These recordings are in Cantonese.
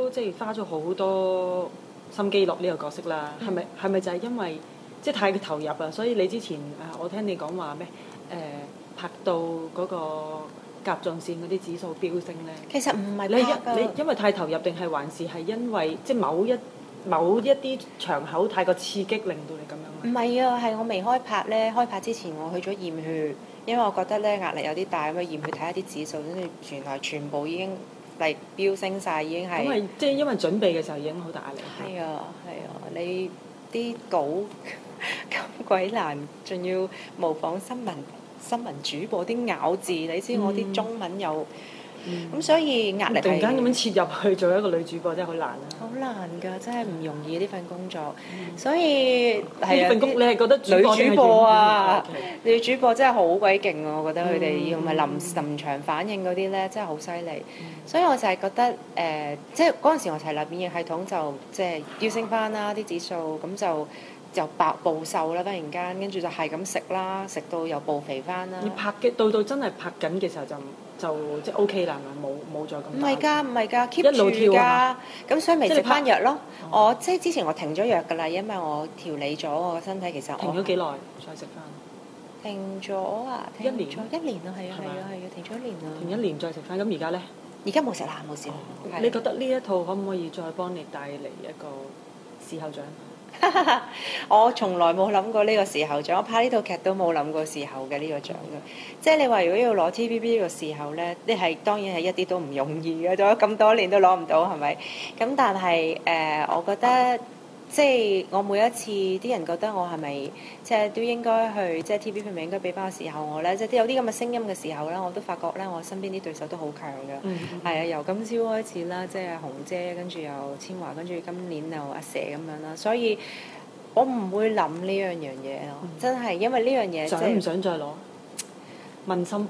即係花咗好多心機落呢個角色啦。係咪就係因為即係太投入啊？所以你之前我聽你講話咩拍到嗰個甲狀腺嗰啲指數飆升咧？ 其實唔係拍你因為太投入定係還是係因為即係某一啲場口太過刺激，令到你咁樣？ 唔係啊，係我未開拍咧，開拍之前我去咗驗血，因為我覺得咧壓力有啲大，咁啊驗血睇下啲指數，跟住原來全部已經嚟飆升晒，已經係。 咁係即係因為準備嘅時候已經好大壓力。 係啊係啊，你啲稿咁鬼難，仲要模仿新聞主播啲咬字，你知我啲中文又咁，所以壓力係。 突然間咁樣切入去做一個女主播真係好難啊！ 好難㗎，真係唔容易呢份工作，所以係啊。呢份工你係覺得女主播啊？女主播真係好鬼勁啊！我覺得佢哋要咪臨場反應嗰啲咧，真係好犀利。所以我就係覺得即係嗰陣時我係免疫系統就即係飆升翻啦啲指數，咁就暴瘦啦，忽然間跟住就係咁食啦，食到又暴肥翻啦。 你拍嘅到真係拍緊嘅時候就即係 OK 啦，係咪冇再咁？ 唔係㗎，keep 住㗎。咁所以咪食翻藥咯。我即係之前我停咗藥㗎啦，因為我調理咗我個身體，其實停咗幾耐再食翻？ 停咗啊！ 一年啊，係啊，停咗一年啊。 停一年再食翻，咁而家咧？ 而家冇食啦，冇事。 你覺得呢一套可唔可以再幫你帶嚟一個視後獎？ 我從來冇諗過呢個視後獎，我拍呢套劇都冇諗過視後嘅呢個獎嘅。即係你話如果要攞 TVB 呢個視後呢，你係當然係一啲都唔容易嘅，做咗咁多年都攞唔到，係咪？咁但係我覺得即係我每一次啲人覺得我係咪即係都應該去即係 TVB 係咪應該俾翻個視後我呢？即係有啲咁嘅聲音嘅時候呢，我都發覺呢，我身邊啲對手都好強嘅。係啊，由今朝開始啦，即係紅姐，跟住又千嬅，跟住今年又阿蛇咁樣啦，所以我唔會諗呢樣嘢咯，真係因為呢樣嘢想唔想再攞？問心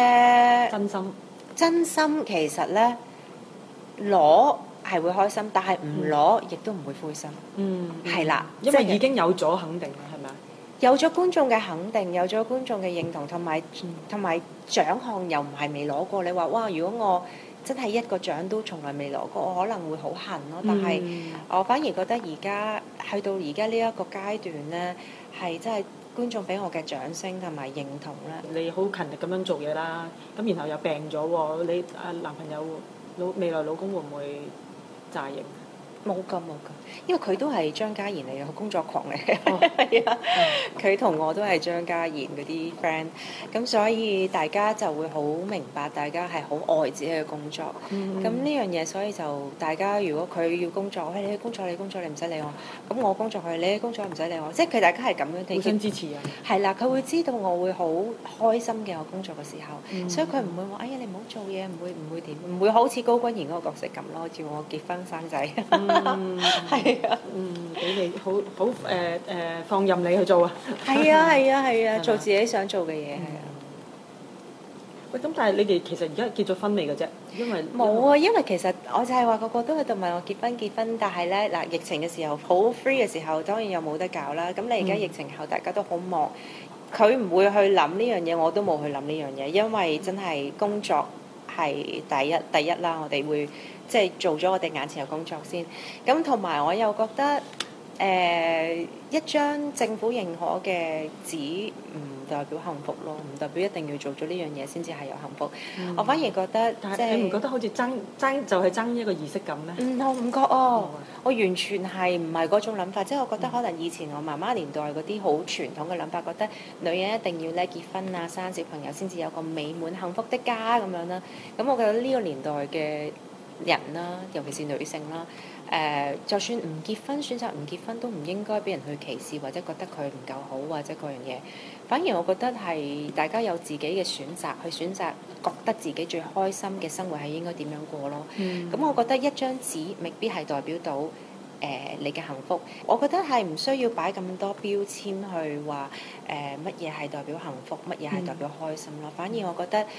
真心其實呢，攞係會開心，但係唔攞亦都唔會灰心。係啦， 因為已經有咗肯定啦，係咪啊？ 有咗觀眾嘅肯定，有咗觀眾嘅認同，同埋獎項又唔係未攞過。你話哇，如果我真係一個獎都從來未攞過，我可能會好恨咯。但係我反而覺得而家去到而家呢一個階段呢，係真係觀眾俾我嘅掌聲同埋認同啦。 你好勤力咁樣做嘢啦，咁然後又病咗喎，你男朋友未來老公會唔會詐型？ 冇㗎，因為佢都係張家妍嚟嘅，工作狂嚟嘅，係啊，佢同我都係張家妍嗰啲 friend，咁所以大家就會好明白，大家係好愛自己嘅工作。咁呢樣嘢，所以就大家如果佢要工作，你去工作，你工作你唔使理我，咁我工作你去工作唔使理我，即係佢大家係咁樣互相支持啊。 係啦，佢會知道我會好開心嘅，我工作嘅時候，所以佢唔會話哎呀你唔好做嘢，唔會點，唔會好似高君賢嗰個角色咁咯，叫我結婚生仔。係啊， 俾你好放任你去做啊！ 係啊，做自己想做嘅嘢係啊。 喂，咁但係你哋其實而家結咗婚未嘅啫？因為冇啊，因為其實我就係話個個都喺度問我結婚，但係咧嗱疫情嘅時候好 free 嘅時候，當然又冇得搞啦。咁你而家疫情後大家都好忙，佢唔會去諗呢樣嘢，我都冇去諗呢樣嘢，因為真係工作係第一啦，我哋會。即係做咗我哋眼前嘅工作先，咁同埋我又覺得一張政府認可嘅紙唔代表幸福咯，唔代表一定要做咗呢樣嘢先至係有幸福。我反而覺得， 但係你唔覺得好似爭就係爭一個儀式感咩？ 我唔覺哦，我完全係唔係嗰種諗法，即係我覺得可能以前我媽媽年代嗰啲好傳統嘅諗法，覺得女人一定要咧結婚啊、生小朋友先至有個美滿幸福的家咁樣啦。咁我覺得呢個年代嘅人啦，尤其是女性啦，就算唔結婚，選擇唔結婚都唔應該俾人去歧視，或者覺得佢唔夠好，或者嗰樣嘢。反而我覺得係大家有自己嘅選擇，去選擇覺得自己最開心嘅生活係應該點樣過咯。咁我覺得一張紙未必係代表到你嘅幸福。我覺得係唔需要擺咁多標籤去話乜嘢係代表幸福，乜嘢係代表開心咯。反而我覺得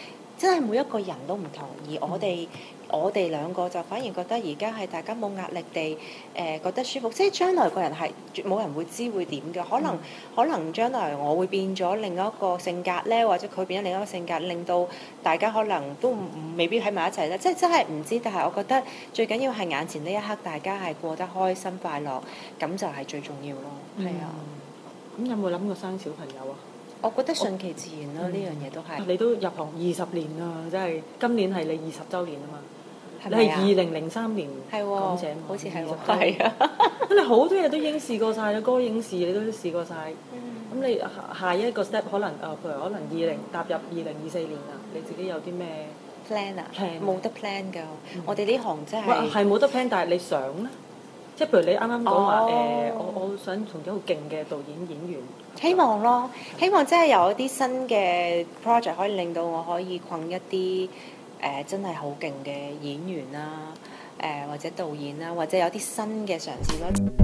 真係每一個人都唔同，而我哋兩個就反而覺得而家係大家冇壓力地覺得舒服，即係將來個人係冇人會知會點嘅，可能將來我會變咗另一個性格咧，或者佢變咗另一個性格，令到大家可能都未必喺埋一齊咧，即係真係唔知。但係我覺得最緊要係眼前呢一刻，大家係過得開心快樂，咁就係最重要咯。係啊。 咁有冇諗過生小朋友啊？ 我覺得順其自然咯，呢樣嘢都係。 你都入行20年啦，真係今年係你20週年啊嘛。 係咪啊？ 你係2003年港姐， 好似係喎。 係啊。咁你好多嘢都已經試過晒啦，歌影視你都試過晒。咁你下一個 step 可能譬如可能踏入2024年啊，你自己有啲咩 plan 啊？冇得 plan 㗎。我哋呢行真係。係冇得 plan，但係你想咧？即係譬如你啱啱講話我想同咗好勁嘅導演演員。 希望咯，希望真係有一啲新嘅 project 可以令到我可以困一啲真係好勁嘅演員啦，或者導演啦，或者有啲新嘅嘗試咯。